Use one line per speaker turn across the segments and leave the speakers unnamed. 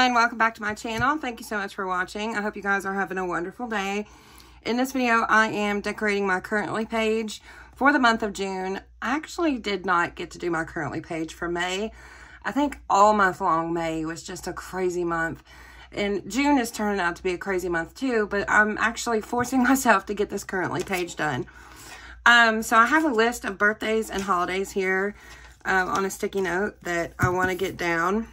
everyone, welcome back to my channel. Thank you so much for watching. I hope you guys are having a wonderful day. In this video, I am decorating my Currently page for the month of June. I actually did not get to do my Currently page for May. I think all month long May was just a crazy month. And June is turning out to be a crazy month too, but I'm actually forcing myself to get this Currently page done. So I have a list of birthdays and holidays here on a sticky note that I want to get down.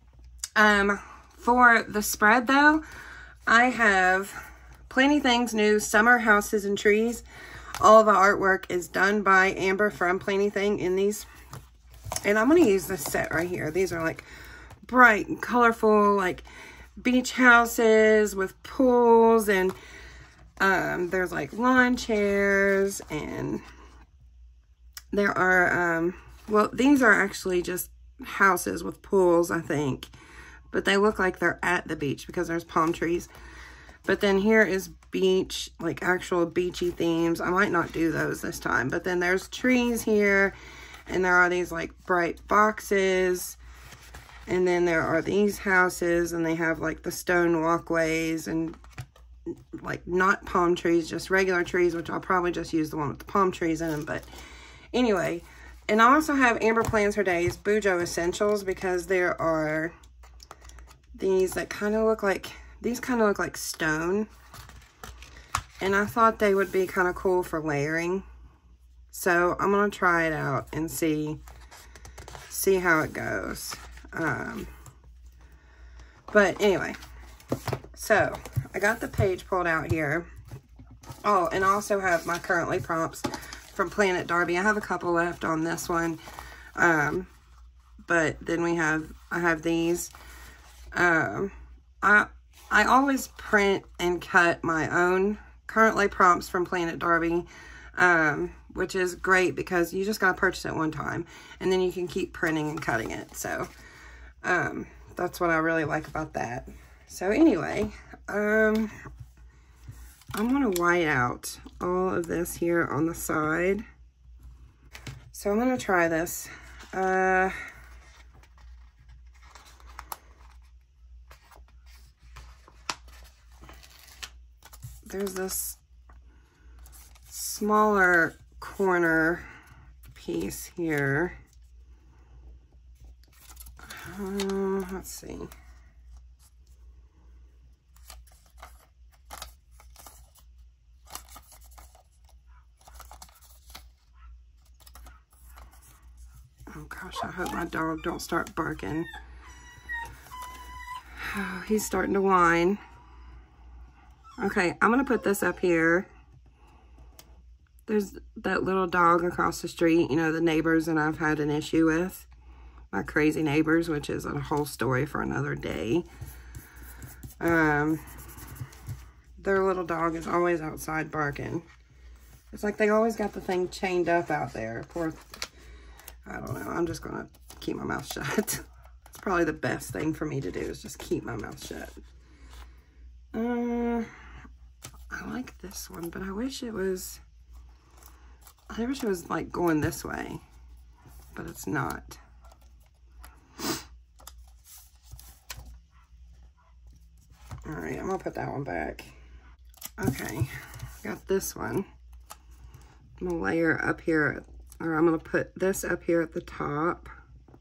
For the spread though, I have Planty Things New Summer Houses and Trees. All of the artwork is done by Amber from Planty Thing in these. And I'm going to use this set right here. These are like bright and colorful, like beach houses with pools, and there's like lawn chairs, and there are, well, these are actually just houses with pools, I think. But they look like they're at the beach because there's palm trees. But then here is beach, like actual beachy themes. I might not do those this time. But then there's trees here. And there are these like bright boxes. And then there are these houses. And they have like the stone walkways. And like not palm trees, just regular trees. Which I'll probably just use the one with the palm trees in them. But anyway. And I also have Amber Plans Her Days Bujo Essentials. Because there are these that kind of look like, these kind of look like stone. And I thought they would be kind of cool for layering. So I'm going to try it out and see how it goes. But anyway, so I got the page pulled out here. Oh, and I also have my Currently prompts from Planet Darby. I have a couple left on this one. But then I have these. I always print and cut my own Currently prompts from Planet Darby, which is great because you just got to purchase it one time and then you can keep printing and cutting it. So, that's what I really like about that. So anyway, I'm going to white out all of this here on the side. So I'm going to try this. There's this smaller corner piece here. Let's see. Oh gosh, I hope my dog don't start barking. Oh, he's starting to whine. Okay, I'm going to put this up here. There's that little dog across the street, you know, the neighbors that I've had an issue with. My crazy neighbors, which is a whole story for another day. Their little dog is always outside barking. It's like they always got the thing chained up out there. Poor, I don't know, I'm just going to keep my mouth shut. It's probably the best thing for me to do is just keep my mouth shut. I like this one, but I wish it was like going this way, but it's not. All right, I'm gonna put that one back. Okay, got this one. I'm gonna layer up here, or I'm gonna put this up here at the top.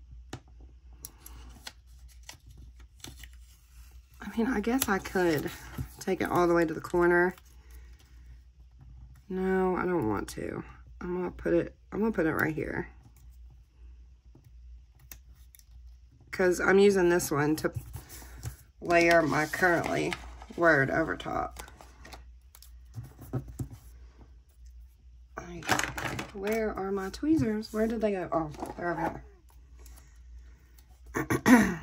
I mean, I guess I could take it all the way to the corner. No, I don't want to. I'm gonna put it right here. Because I'm using this one to layer my Currently word over top. Where are my tweezers? Where did they go? Oh, they're over here.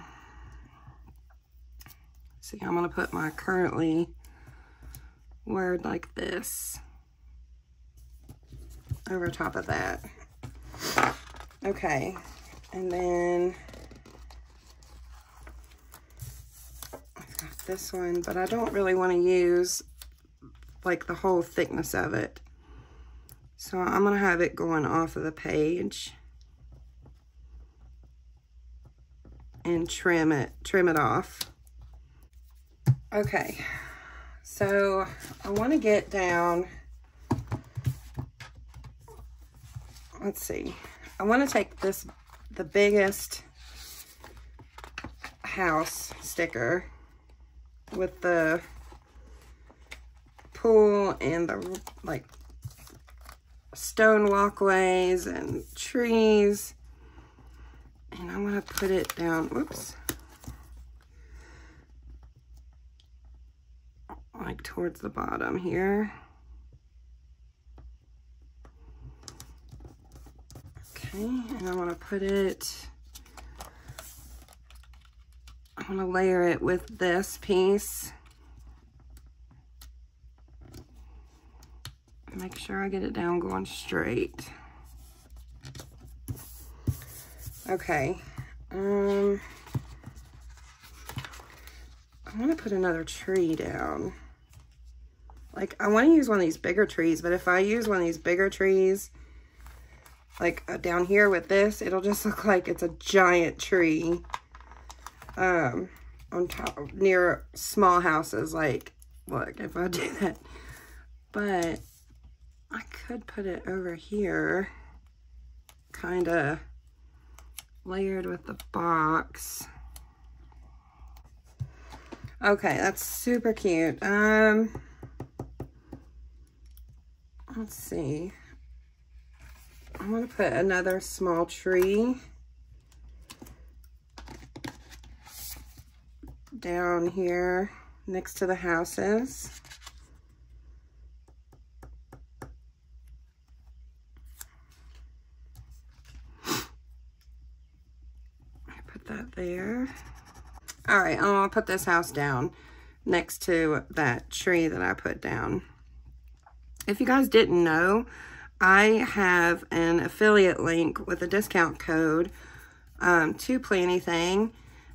See, I'm going to put my Currently word like this over top of that. Okay, and then I've got this one, but I don't really want to use like the whole thickness of it. So I'm going to have it going off of the page and trim it off. Okay, so I want to get down, let's see, I want to take this, the biggest house sticker with the pool and the like stone walkways and trees, and I want to put it down, whoops, like towards the bottom here. Okay, and I want to put it, I want to layer it with this piece. Make sure I get it down going straight. Okay. I want to put another tree down. Like, I want to use one of these bigger trees, but if I use one of these bigger trees, like down here with this, it'll just look like it's a giant tree on top, near small houses. Like, look, if I do that. But I could put it over here, kind of layered with the box. Okay, that's super cute. Let's see. I'm gonna put another small tree down here next to the houses. Put that there. All right, I'm gonna put this house down next to that tree that I put down. If you guys didn't know, I have an affiliate link with a discount code to Planything.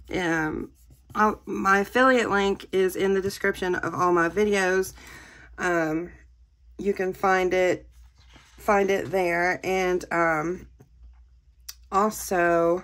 My affiliate link is in the description of all my videos. You can find it there, and also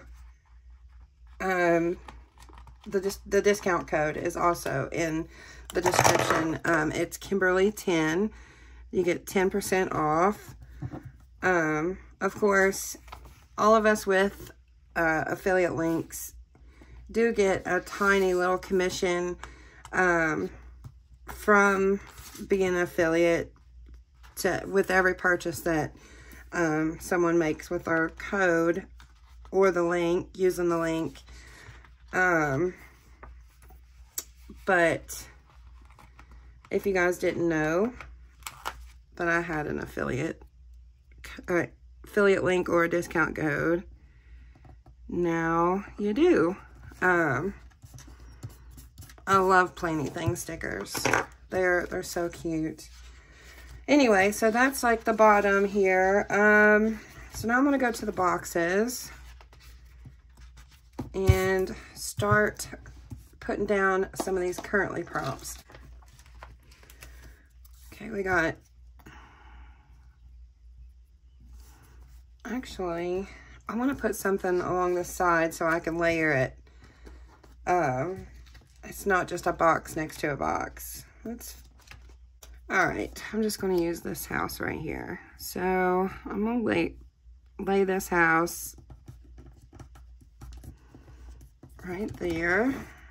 the discount code is also in the description. It's Kimberly10. You get 10% off. Of course, all of us with affiliate links do get a tiny little commission from being an affiliate with every purchase that someone makes with our code or the link, using the link. But if you guys didn't know that I had an affiliate link or a discount code, now you do. I love Planything stickers. They're so cute. Anyway, so that's like the bottom here. So now I'm gonna go to the boxes and start putting down some of these currently props. Okay, we got, actually, I want to put something along the side so I can layer it. It's not just a box next to a box. All right, I'm just going to use this house right here. So I'm going to lay this house right there.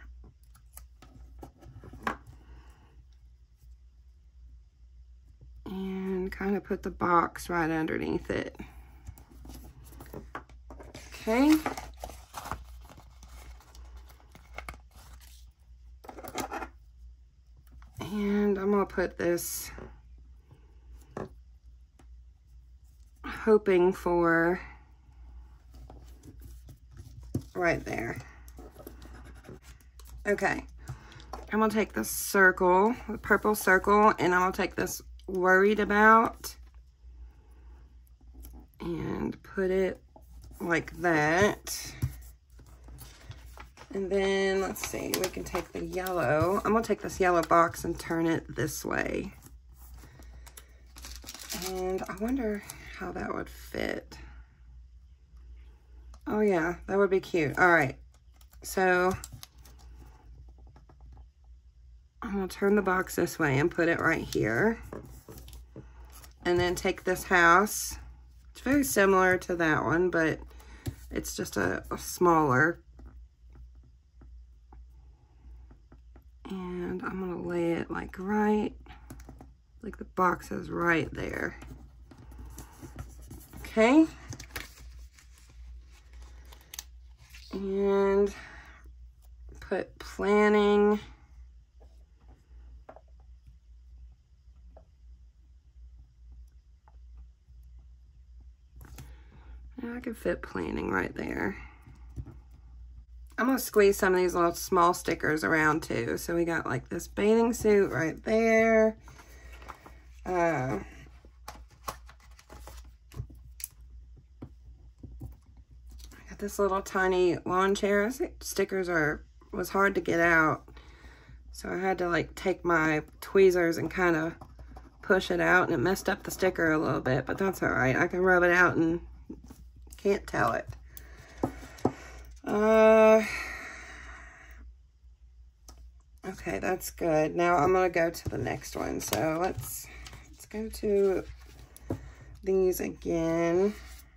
And kind of put the box right underneath it. Okay. And I'm going to put this, hoping for right there. Okay. I'm going to take this circle, the purple circle, and I'm going to take this worried about and put it like that. And then, let's see, we can take the yellow. I'm going to take this yellow box and turn it this way. And I wonder how that would fit. Oh yeah, that would be cute. All right, so I'm gonna turn the box this way and put it right here. And then take this house. It's very similar to that one, but it's just a smaller. And I'm gonna lay it like like the box is right there. Okay. And put planning. I can fit planning right there. I'm gonna squeeze some of these little small stickers around too. So we got like this bathing suit right there. I got this little tiny lawn chair. Stickers was hard to get out. So I had to like take my tweezers and kind of push it out, and it messed up the sticker a little bit, but that's all right. I can rub it out and can't tell it. Okay, that's good. Now I'm gonna go to the next one. So let's go to these again.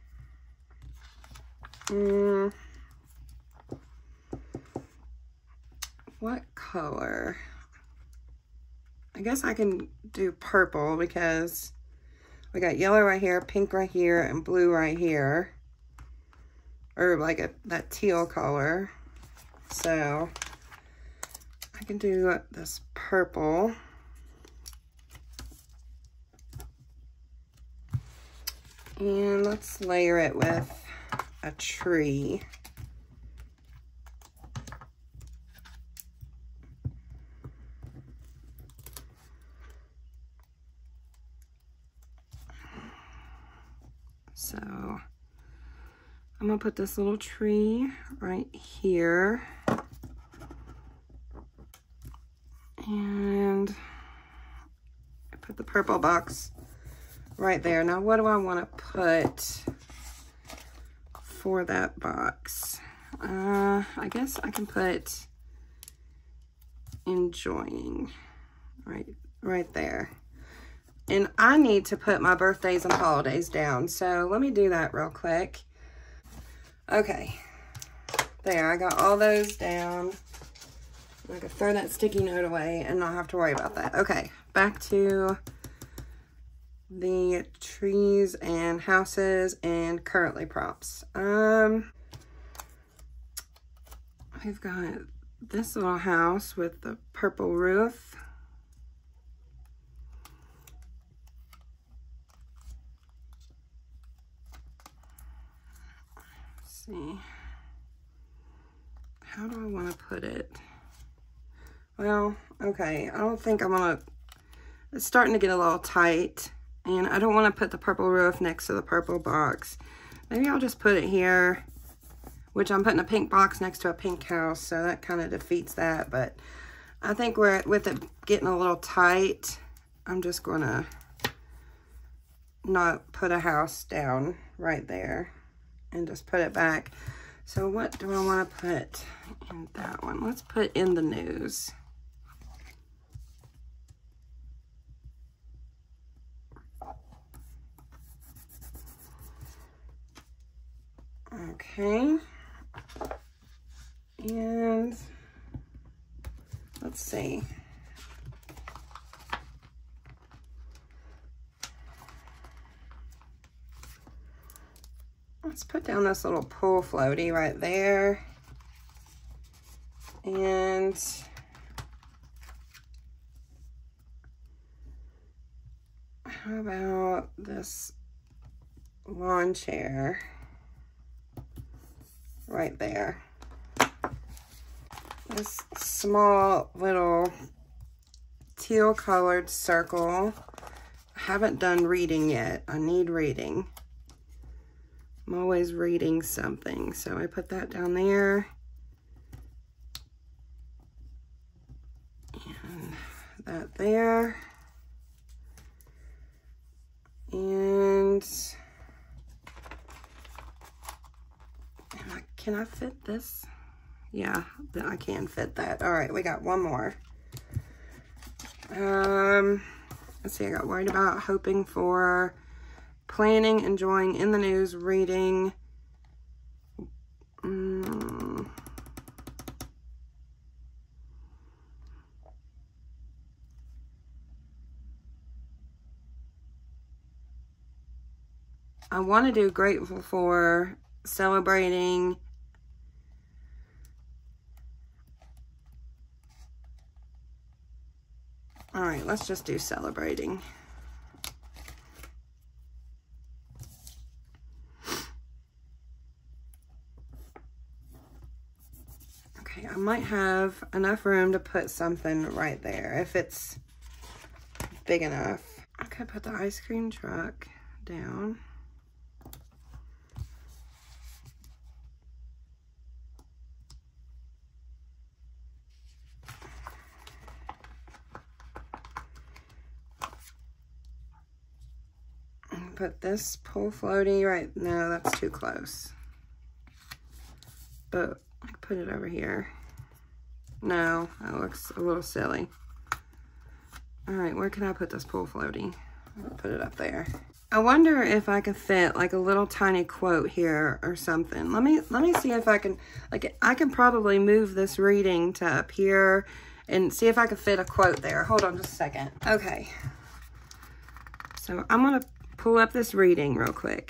What color? I guess I can do purple because we got yellow right here, pink right here, and blue right here. Or like that teal color. So I can do this purple. And let's layer it with a tree. So I'm gonna put this little tree right here. And put the purple box right there. Now what do I want to put for that box? I guess I can put enjoying right there. And I need to put my birthdays and holidays down. So let me do that real quick. Okay, there, I got all those down. I can throw that sticky note away and not have to worry about that. Okay, back to the trees and houses and currently props. We've got this little house with the purple roof. Let's see. How do I want to put it? Well, okay, I don't think I'm gonna, it's starting to get a little tight, and I don't want to put the purple roof next to the purple box. Maybe I'll just put it here, which I'm putting a pink box next to a pink house, so that kind of defeats that, but I think with it getting a little tight, I'm just gonna not put a house down right there and just put it back. So what do I want to put in that one? Let's put in the news. Okay, and let's see. Let's put down this little pool floaty right there. And how about this lawn chair right there? This small little teal colored circle. I haven't done reading yet. I need reading. I'm always reading something. So I put that down there. And that there. And can I fit this? Yeah, I can fit that. All right, we got one more. Let's see, I got worried about hoping for, planning, enjoying, in the news, reading. I want to do grateful for, celebrating. All right, let's just do celebrating. Okay, I might have enough room to put something right there if it's big enough. I could put the ice cream truck down. Put this pool floaty right, no, that's too close. But I can put it over here. No, that looks a little silly. All right, where can I put this pool floaty? I'll put it up there. I wonder if I could fit like a little tiny quote here or something. Let me see if I can, like, I can probably move this reading to up here and see if I can fit a quote there. Hold on just a second. Okay. So I'm gonna pull up this reading real quick.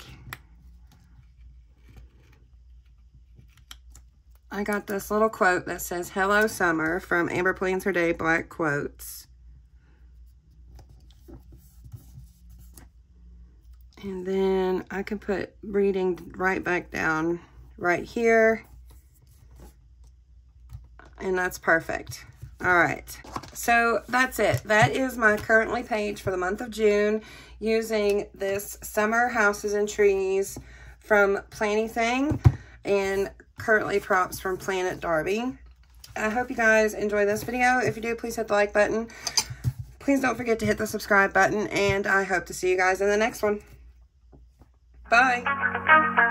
I got this little quote that says, "Hello Summer," from Amber Plans Her Day Black Quotes. And then I can put reading right back down right here. And that's perfect. All right, so that's it. That is my currently page for the month of June using this Summer Houses and Trees from Planything and currently props from Planet Darby. I hope you guys enjoy this video. If you do, please hit the like button. Please don't forget to hit the subscribe button, and I hope to see you guys in the next one. Bye.